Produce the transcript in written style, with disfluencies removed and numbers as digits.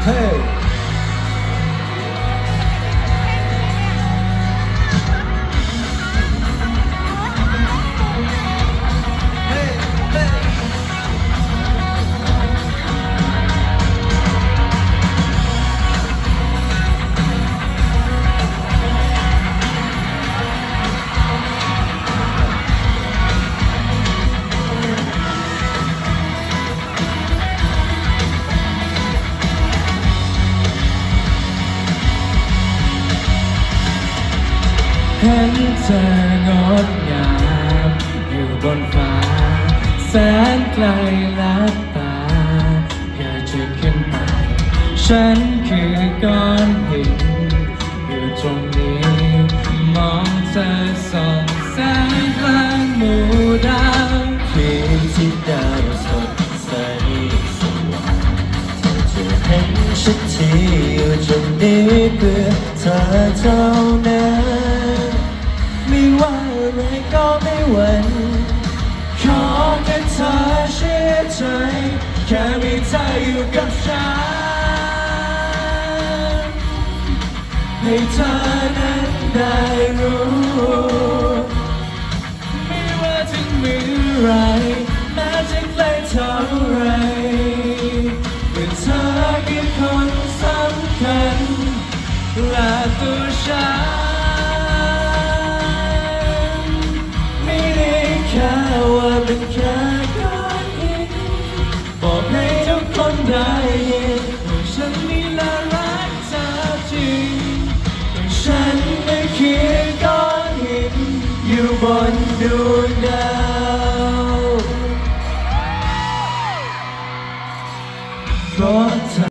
Heyเห็นเธองดงามอยู่บนฟ้าแสนไกลลับตาอยากจะขึ้นไปฉันคือก้อนหินอยู่ตรงนี้มองเธอส่องแสงกลางหมู่ดาวคืนที่ดาวสดใสสว่างเธอจะเห็นฉันที่อยู่ตรงนี้เพื่อเธอเท่านั้นไม่ว่าอะไรก็ไม่หวั่นขอแค่เธอเชื่อใจแค่มีเธออยู่กับฉันให้เธอนั้นได้รู้ไม่ว่าถึงเมื่อไรแม้จะไกลเท่าไรแต่เธอคือคนสำคัญและตัวฉันว่าเป็นแค่ก้อนหินบอกให้ทุกคนได้ยินว่าฉันนี่แหละรักเธอจริงฉันไม่คือก้อนหินอยู่บนดวงดาวเพราะเธอ